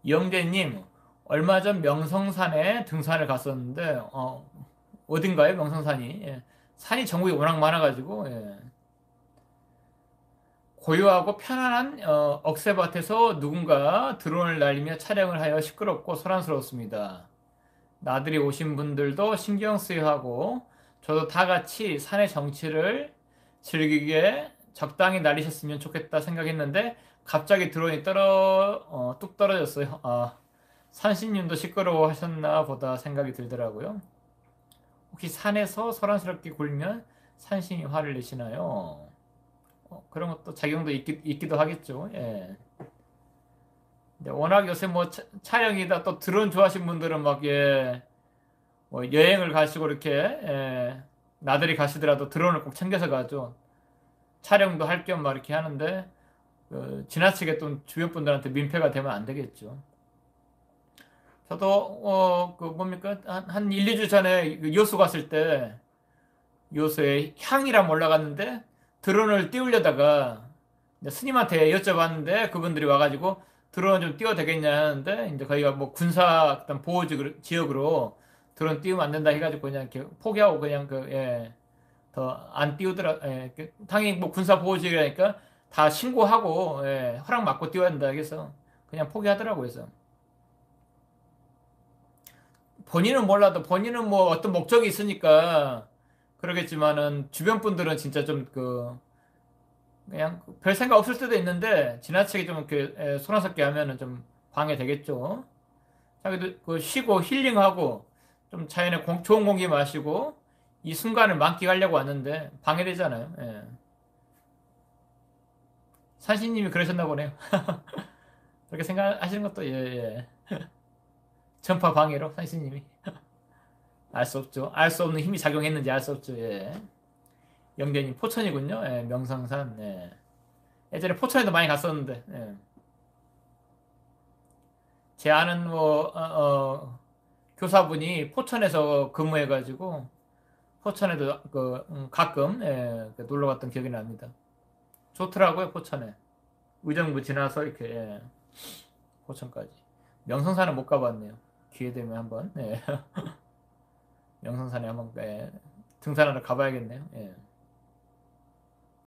영재님, 얼마 전 명성산에 등산을 갔었는데, 어딘가요, 명성산이? 예. 산이 전국에 워낙 많아가지고, 예. 고요하고 편안한 억새밭에서 누군가 드론을 날리며 촬영을 하여 시끄럽고 소란스러웠습니다. 나들이 오신 분들도 신경 쓰여 하고, 저도 다 같이 산의 정취를 즐기게 적당히 날리셨으면 좋겠다 생각했는데, 갑자기 드론이 뚝 떨어졌어요. 산신님도 시끄러워 하셨나 보다 생각이 들더라고요. 혹시 산에서 소란스럽게 굴면 산신이 화를 내시나요? 그런 것도 작용도 있기도 하겠죠. 예. 근데 워낙 요새 뭐 촬영이다 또 드론 좋아하시는 분들은 막 예, 뭐 여행을 가시고 이렇게 예, 나들이 가시더라도 드론을 꼭 챙겨서 가죠. 촬영도 할 겸 막 이렇게 하는데 지나치게 또 주변 분들한테 민폐가 되면 안 되겠죠. 저도 그 뭡니까 한 1, 2주 전에 그 여수 갔을 때 여수에 향이람 올라갔는데 드론을 띄우려다가 이제 스님한테 여쭤봤는데 그분들이 와가지고 드론 좀 띄워도 되겠냐 하는데 이제 거기가 뭐 군사 어떤 보호 지역으로 드론 띄우면 안 된다 해가지고 그냥 이렇게 포기하고 그냥 더 안 띄우더라. 예, 당연히 뭐 군사 보호 지역이니까 다 신고하고 예, 허락 받고 띄워야 된다 해서 그냥 포기하더라고요. 그래서 본인은 몰라도 본인은 뭐 어떤 목적이 있으니까 그러겠지만은 주변 분들은 진짜 좀 그냥 별 생각 없을 수도 있는데 지나치게 좀 이렇게 소란스럽게 하면은 좀 방해되겠죠. 자기도 쉬고 힐링하고 좀 자연의 좋은 공기 마시고 이 순간을 만끽하려고 왔는데 방해되잖아요. 예. 산신님이 그러셨나 보네요. 그렇게 생각하시는 것도 예, 예. 전파 방해로 산신님이 알 수 없죠. 알 수 없는 힘이 작용했는지 알 수 없죠. 예. 영대님 포천이군요. 예, 명성산. 예. 예전에 포천에도 많이 갔었는데 예. 제 아는 교사분이 포천에서 근무해가지고 포천에도 가끔 예, 놀러 갔던 기억이 납니다. 좋더라고요 포천에. 의정부 지나서 이렇게 예, 포천까지. 명성산은 못 가봤네요. 기회 되면 한번 예. 명성산에 한번 예, 등산하러 가봐야겠네요. 예.